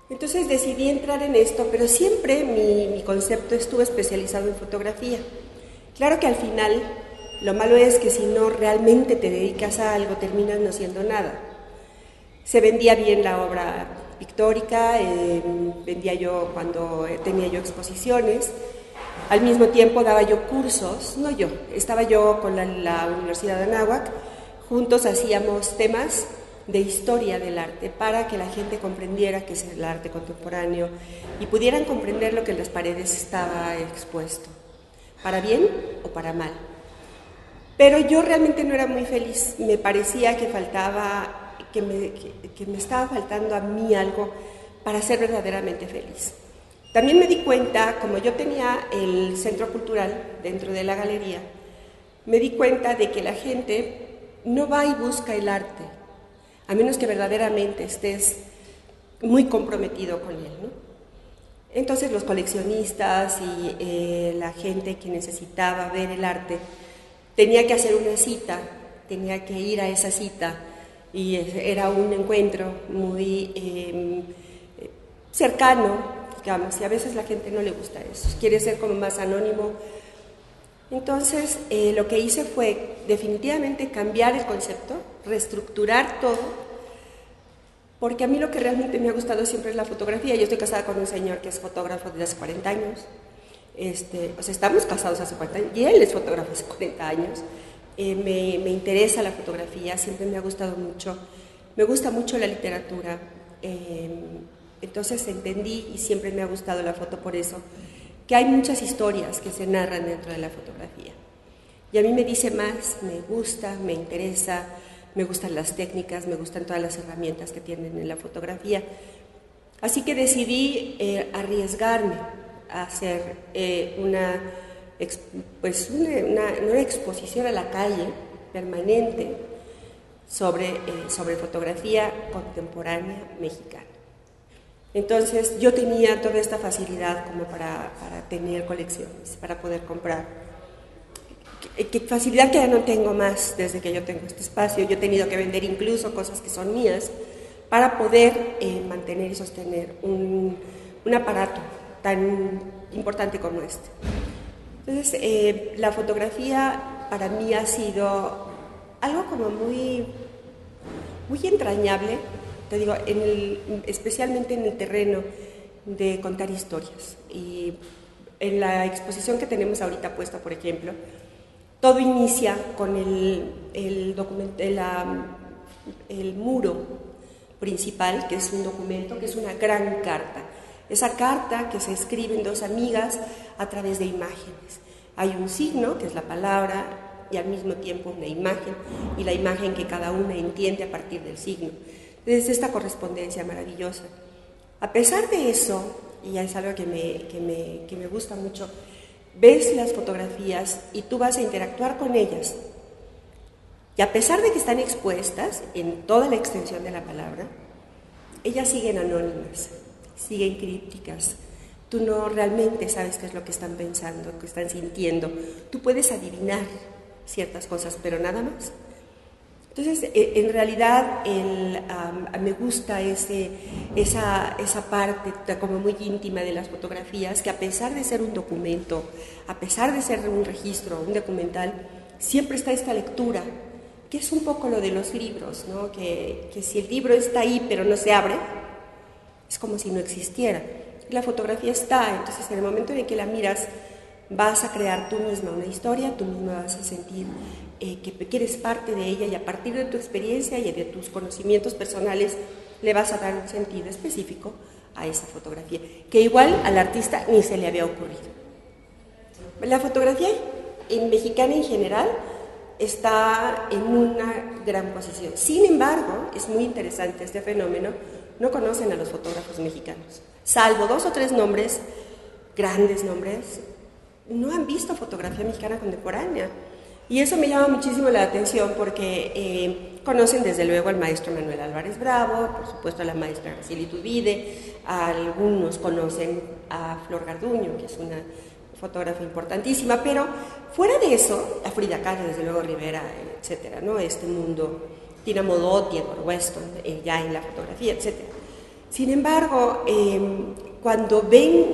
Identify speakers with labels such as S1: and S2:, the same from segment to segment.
S1: Entonces decidí entrar en esto, pero siempre mi concepto estuvo especializado en fotografía. Claro que al final lo malo es que si no realmente te dedicas a algo, terminas no siendo nada. Se vendía bien la obra pictórica, vendía yo cuando tenía yo exposiciones, al mismo tiempo daba yo cursos, no yo, estaba yo con la Universidad de Anáhuac, juntos hacíamos temas de historia del arte para que la gente comprendiera qué es el arte contemporáneo y pudieran comprender lo que en las paredes estaba expuesto, para bien o para mal. Pero yo realmente no era muy feliz, me parecía que faltaba, que me estaba faltando a mí algo para ser verdaderamente feliz. También me di cuenta, como yo tenía el centro cultural dentro de la galería, me di cuenta de que la gente no va y busca el arte, a menos que verdaderamente estés muy comprometido con él, ¿no? Entonces los coleccionistas y la gente que necesitaba ver el arte tenía que hacer una cita, tenía que ir a esa cita y era un encuentro muy cercano, digamos, y a veces la gente no le gusta eso, quiere ser como más anónimo. Entonces lo que hice fue definitivamente cambiar el concepto, reestructurar todo, porque a mí lo que realmente me ha gustado siempre es la fotografía. Yo estoy casada con un señor que es fotógrafo desde hace 40 años, o sea, estamos casados hace 40 años y él es fotógrafo hace 40 años. Me interesa la fotografía, siempre me ha gustado mucho, me gusta mucho la literatura, entonces entendí y siempre me ha gustado la foto por eso, que hay muchas historias que se narran dentro de la fotografía. Y a mí me dice más, me gusta, me interesa, me gustan las técnicas, me gustan todas las herramientas que tienen en la fotografía. Así que decidí arriesgarme a hacer una exposición a la calle permanente sobre fotografía contemporánea mexicana. Entonces yo tenía toda esta facilidad como para tener colecciones, para poder comprar. ¿Qué facilidad que ya no tengo más desde que yo tengo este espacio? Yo he tenido que vender incluso cosas que son mías para poder mantener y sostener un aparato tan importante como este. Entonces la fotografía para mí ha sido algo como muy entrañable, te digo, especialmente en el terreno de contar historias. Y en la exposición que tenemos ahorita puesta, por ejemplo, todo inicia con el muro principal, que es un documento, que es una gran carta. Esa carta que se escribe en dos amigas a través de imágenes. Hay un signo, que es la palabra, y al mismo tiempo una imagen, y la imagen que cada una entiende a partir del signo. Entonces, esta correspondencia maravillosa. A pesar de eso, y es algo que me gusta mucho, ves las fotografías y tú vas a interactuar con ellas. Y a pesar de que están expuestas en toda la extensión de la palabra, ellas siguen anónimas, siguen crípticas. Tú no realmente sabes qué es lo que están pensando, qué están sintiendo. Tú puedes adivinar ciertas cosas, pero nada más. Entonces, en realidad, me gusta esa parte como muy íntima de las fotografías, que a pesar de ser un documento, a pesar de ser un registro, un documental, siempre está esta lectura, que es un poco lo de los libros, ¿no? Que si el libro está ahí pero no se abre, es como si no existiera. La fotografía está, entonces en el momento en que la miras, vas a crear tú misma una historia, tú misma vas a sentir que eres parte de ella, y a partir de tu experiencia y de tus conocimientos personales le vas a dar un sentido específico a esa fotografía, que igual al artista ni se le había ocurrido. La fotografía mexicana en general está en una gran posición. Sin embargo, es muy interesante este fenómeno, no conocen a los fotógrafos mexicanos, salvo 2 o 3 nombres, grandes nombres, no han visto fotografía mexicana contemporánea. Y eso me llama muchísimo la atención porque conocen desde luego al maestro Manuel Álvarez Bravo, por supuesto a la maestra Graciela Iturbide, algunos conocen a Flor Garduño, que es una fotógrafa importantísima, pero fuera de eso, a Frida Kahlo, desde luego Rivera, etcétera, ¿no? Este mundo, Tina Modotti, Edward Weston, ya en la fotografía, etcétera. Sin embargo, cuando ven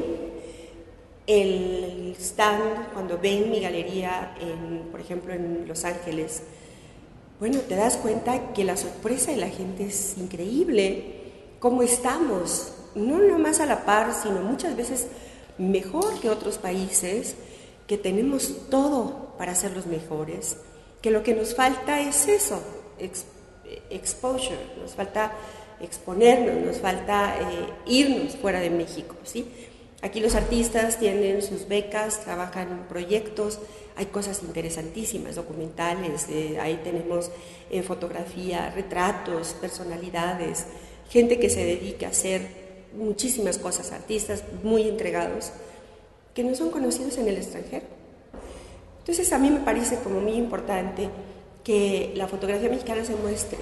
S1: el stand, cuando ven mi galería, por ejemplo, en Los Ángeles, bueno, te das cuenta que la sorpresa de la gente es increíble. Cómo estamos, no nomás a la par, sino muchas veces mejor que otros países, que tenemos todo para ser los mejores, que lo que nos falta es eso, exposure, nos falta exponernos, nos falta irnos fuera de México, ¿sí? Aquí los artistas tienen sus becas, trabajan en proyectos, hay cosas interesantísimas, documentales, ahí tenemos fotografía, retratos, personalidades, gente que se dedica a hacer muchísimas cosas, artistas muy entregados, que no son conocidos en el extranjero. Entonces a mí me parece como muy importante que la fotografía mexicana se muestre,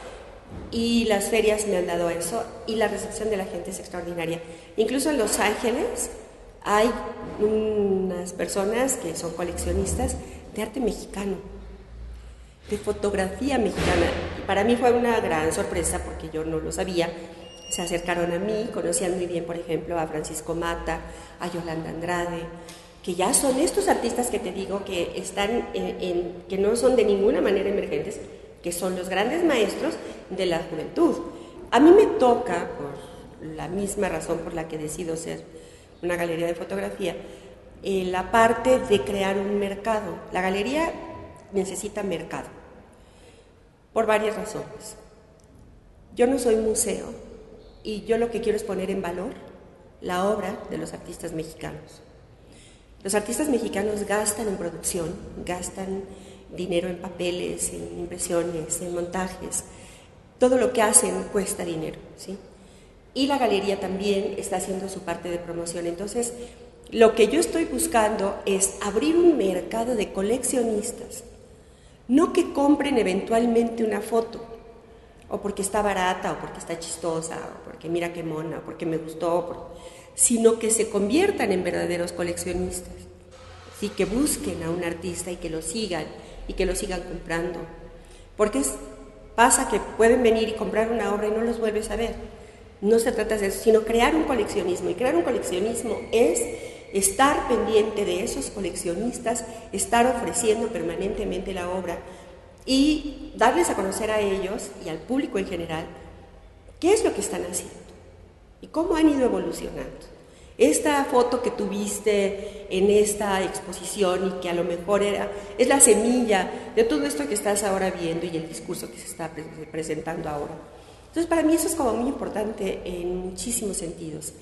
S1: y las ferias me han dado eso, y la recepción de la gente es extraordinaria. Incluso en Los Ángeles hay unas personas que son coleccionistas de arte mexicano, de fotografía mexicana. Y para mí fue una gran sorpresa porque yo no lo sabía. Se acercaron a mí, conocían muy bien, por ejemplo, a Francisco Mata, a Yolanda Andrade, que ya son estos artistas que te digo que están que no son de ninguna manera emergentes, que son los grandes maestros de la juventud. A mí me toca, por la misma razón por la que decido ser una galería de fotografía, la parte de crear un mercado. La galería necesita mercado, por varias razones. Yo no soy museo, y yo lo que quiero es poner en valor la obra de los artistas mexicanos. Los artistas mexicanos gastan en producción, gastan dinero en papeles, en impresiones, en montajes. Todo lo que hacen cuesta dinero, ¿sí? Y la galería también está haciendo su parte de promoción. Entonces, lo que yo estoy buscando es abrir un mercado de coleccionistas, no que compren eventualmente una foto, o porque está barata, o porque está chistosa, o porque mira qué mona, o porque me gustó, sino que se conviertan en verdaderos coleccionistas, ¿sí? Que busquen a un artista y que lo sigan comprando. Porque pasa que pueden venir y comprar una obra y no los vuelves a ver. No se trata de eso, sino crear un coleccionismo. Y crear un coleccionismo es estar pendiente de esos coleccionistas, estar ofreciendo permanentemente la obra y darles a conocer a ellos y al público en general qué es lo que están haciendo y cómo han ido evolucionando. Esta foto que tuviste en esta exposición y que a lo mejor es la semilla de todo esto que estás ahora viendo y el discurso que se está presentando ahora. Entonces, para mí eso es como muy importante en muchísimos sentidos.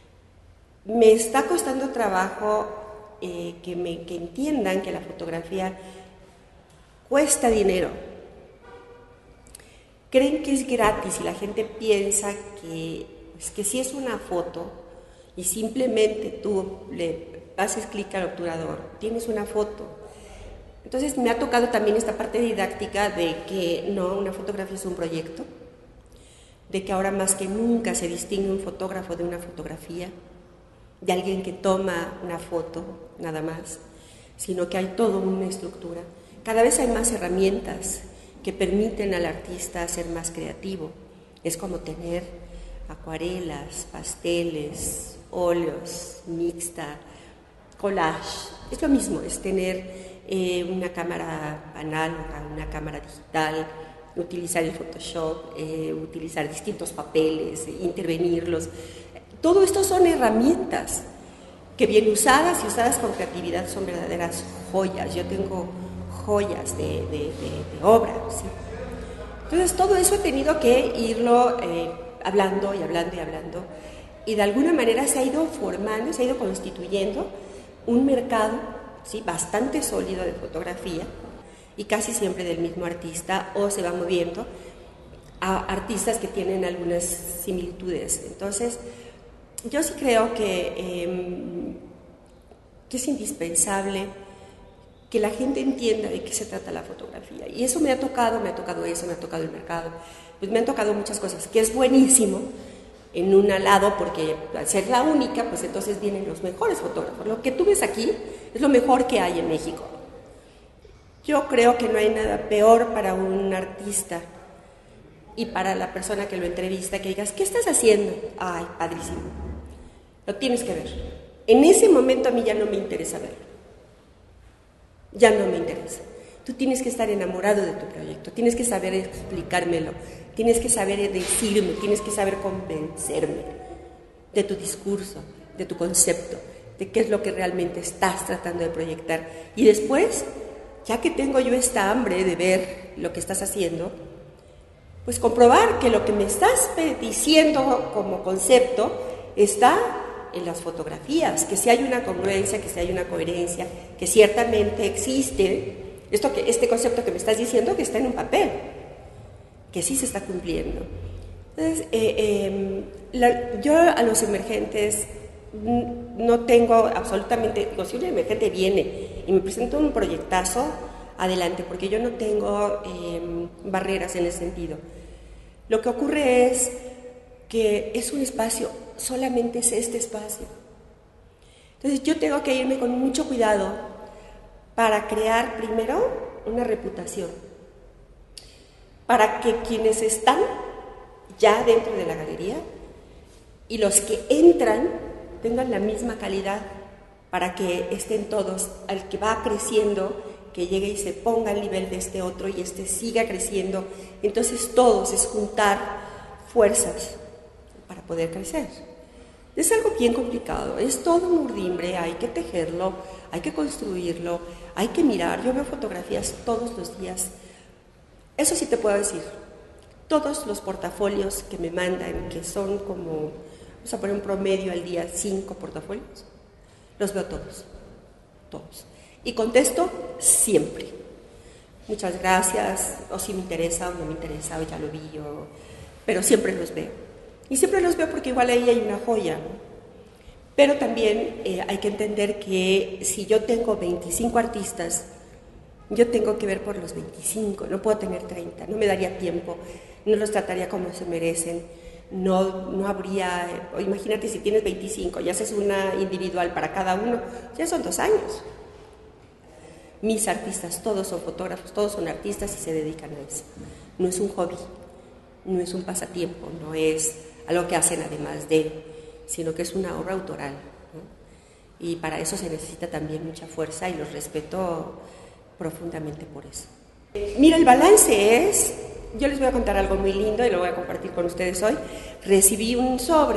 S1: Me está costando trabajo que entiendan que la fotografía cuesta dinero. Creen que es gratis y la gente piensa que si es una foto y simplemente tú le haces clic al obturador, tienes una foto. Entonces me ha tocado también esta parte didáctica de que no, una fotografía es un proyecto, de que ahora más que nunca se distingue un fotógrafo de una fotografía, de alguien que toma una foto nada más, sino que hay toda una estructura. Cada vez hay más herramientas que permiten al artista ser más creativo. Es como tener acuarelas, pasteles, óleos, mixta, collage. Es lo mismo, es tener una cámara análoga, una cámara digital, utilizar el Photoshop, utilizar distintos papeles, intervenirlos. Todo esto son herramientas que bien usadas y usadas con creatividad son verdaderas joyas. Yo tengo joyas de obra, ¿sí? Entonces todo eso he tenido que irlo hablando y hablando y hablando, y de alguna manera se ha ido formando, se ha ido constituyendo un mercado, ¿sí?, bastante sólido de fotografía, y casi siempre del mismo artista, o se va moviendo a artistas que tienen algunas similitudes. Entonces yo sí creo que es indispensable que la gente entienda de qué se trata la fotografía. Y eso me ha tocado eso, me ha tocado el mercado, pues me han tocado muchas cosas, que es buenísimo en un lado, porque al ser la única, pues entonces vienen los mejores fotógrafos. Lo que tú ves aquí es lo mejor que hay en México. Yo creo que no hay nada peor para un artista y para la persona que lo entrevista, que digas, ¿qué estás haciendo? Ay, padrísimo. Lo tienes que ver. En ese momento a mí ya no me interesa verlo. Ya no me interesa. Tú tienes que estar enamorado de tu proyecto, tienes que saber explicármelo, tienes que saber decirme, tienes que saber convencerme de tu discurso, de tu concepto, de qué es lo que realmente estás tratando de proyectar. Y después, ya que tengo yo esta hambre de ver lo que estás haciendo, pues comprobar que lo que me estás diciendo como concepto está en las fotografías, que si hay una congruencia, que si hay una coherencia, que ciertamente existe este concepto que me estás diciendo, que está en un papel, que sí se está cumpliendo. Entonces, yo a los emergentes no tengo absolutamente, digo, si un emergente viene y me presenta un proyectazo, adelante, porque yo no tengo barreras en ese sentido. Lo que ocurre es que es un espacio, solamente es este espacio. Entonces yo tengo que irme con mucho cuidado para crear primero una reputación, para que quienes están ya dentro de la galería y los que entran tengan la misma calidad, para que estén todos, al que va creciendo, que llegue y se ponga al nivel de este otro y este siga creciendo. Entonces todos es juntar fuerzas para poder crecer. Es algo bien complicado, es todo un urdimbre, hay que tejerlo, hay que construirlo, hay que mirar. Yo veo fotografías todos los días. Eso sí te puedo decir, todos los portafolios que me mandan, que son como, vamos a poner un promedio al día, 5 portafolios, los veo todos, todos. Y contesto siempre. Muchas gracias, o si me interesa o no me interesa, o ya lo vi, pero siempre los veo. Y siempre los veo porque igual ahí hay una joya, ¿no? Pero también hay que entender que si yo tengo 25 artistas, yo tengo que ver por los 25, no puedo tener 30, no me daría tiempo, no los trataría como se merecen, no habría, imagínate si tienes 25 y haces una individual para cada uno, ya son 2 años. Mis artistas, todos son fotógrafos, todos son artistas y se dedican a eso. No es un hobby, no es un pasatiempo, no es algo que hacen además de, sino que es una obra autoral, ¿no? Y para eso se necesita también mucha fuerza y los respeto profundamente por eso. Mira, el balance es, yo les voy a contar algo muy lindo y lo voy a compartir con ustedes hoy. Recibí un sobre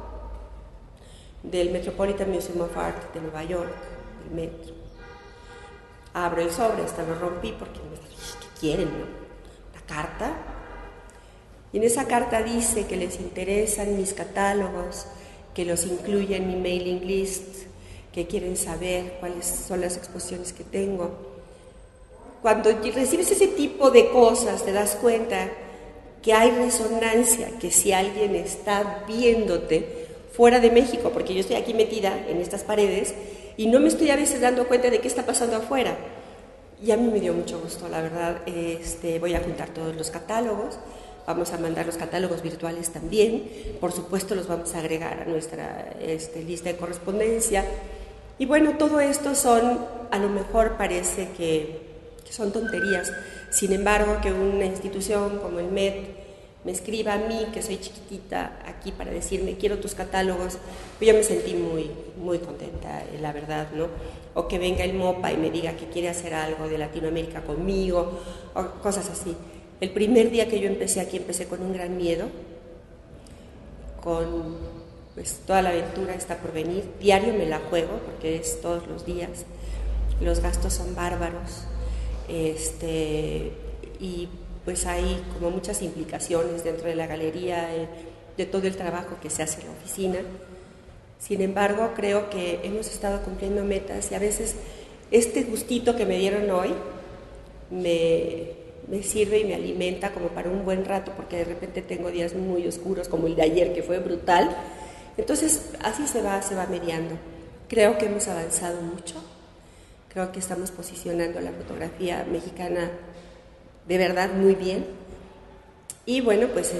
S1: del Metropolitan Museum of Art de Nueva York, del Metro. Abro el sobre, hasta lo rompí porque me dije, ¿qué quieren, no? Una carta. Y en esa carta dice que les interesan mis catálogos, que los incluye en mi mailing list, que quieren saber cuáles son las exposiciones que tengo. Cuando recibes ese tipo de cosas, te das cuenta que hay resonancia, que si alguien está viéndote fuera de México, porque yo estoy aquí metida en estas paredes y no me estoy a veces dando cuenta de qué está pasando afuera. Y a mí me dio mucho gusto, la verdad. Voy a juntar todos los catálogos, vamos a mandar los catálogos virtuales también, por supuesto los vamos a agregar a nuestra lista de correspondencia. Y bueno, todo esto son, a lo mejor parece que son tonterías, sin embargo, que una institución como el MET me escriba a mí, que soy chiquitita, aquí para decirme, quiero tus catálogos, pues yo me sentí muy, muy contenta, la verdad, ¿no? O que venga el MOPA y me diga que quiere hacer algo de Latinoamérica conmigo, o cosas así. El primer día que yo empecé aquí, empecé con un gran miedo, pues toda la aventura está por venir, diario me la juego, porque es todos los días, los gastos son bárbaros, y pues hay como muchas implicaciones dentro de la galería, de todo el trabajo que se hace en la oficina. Sin embargo, creo que hemos estado cumpliendo metas y a veces este gustito que me dieron hoy me sirve y me alimenta como para un buen rato, porque de repente tengo días muy oscuros como el de ayer, que fue brutal. Entonces así se va mediando. Creo que hemos avanzado mucho, creo que estamos posicionando la fotografía mexicana de verdad muy bien. Y bueno, pues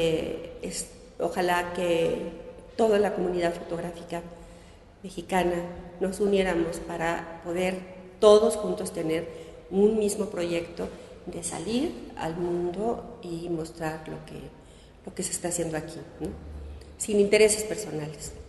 S1: ojalá que toda la comunidad fotográfica mexicana nos uniéramos para poder todos juntos tener un mismo proyecto de salir al mundo y mostrar lo que se está haciendo aquí, ¿no? Sin intereses personales.